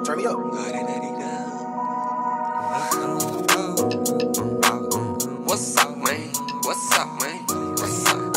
Turn me up. What's up, man? What's up, man? What's up?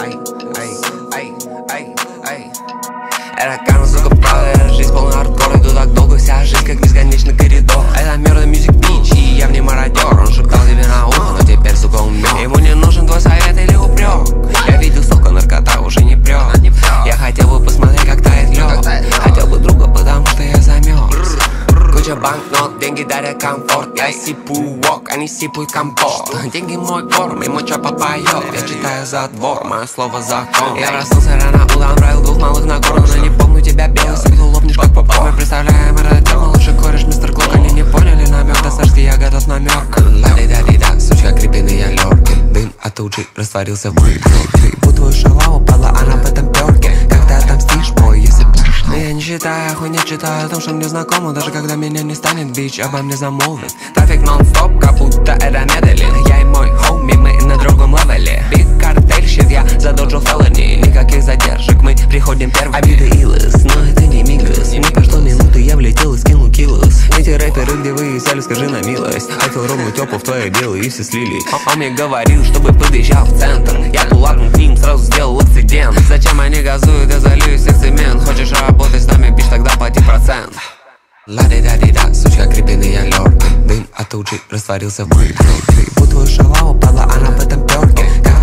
Ай. Это карма, сука, правда, это жизнь полная хардкора. Иду так долго, вся жизнь как бесконечный коридор. Это Murder Music Beach, и я в ней мародер. Он шептал тебе на ухо, но теперь, сука, умер. Ему не нужен твой совет или упрек. Я видел, сука, наркота уже не прет. Я хотел бы посмотреть, как тает лед. Хотел бы друга, потому что я замерз. Куча банкнот, деньги дарят комфорт. Я сипую вок, они сипают компот. Деньги мой корм, и мой чапа поет. Я читаю за двор, мое слово закон. Я проснулся рано утром, правил двух малых на гору. Но не помню тебя, белый сингл, лопнешь как попал. Мы представляем это тему, лучше кореш, мистер Клок. Они не поняли намек, до сарски я готов намек. Ла-ди-да-ди-да, сучка, крепеный я лёрки. Дым от лучи растворился в выпивке. Твою шалаву, падла, она в этом пёрке. Как ты отомстишь, бой, если дашь? Но я не считаю, хуйня читаю о том, что мне знакомо. Даже когда меня не станет, бич обо мне замолвит. Трафик нон-стоп, как будто это Медellин. Я и мой хоуми, мы на другом левеле. Биг картель, щит, я задоджил феллони. Никаких задержек, мы приходим первыми. Обида Илос, но это не Мигас. Не прошло минуты, я влетел и скинул киллос. Эти рэперы, где вы взяли, скажи на милость. Хотел ровно тёпу в твое дело и все слили. Он мне говорил, чтобы подъезжал в центр. Я пулакнул к ним, сразу сделал инцидент. Зачем они газуют, я залью их цемент. Хочешь работать с нами, бич, тогда плати процент. Ла-ди-да-ди-да, сучка, крепеный я лёрки. Дым от тучи растворился в выпивке. Твою шалаву, падла, она в этом пёрке.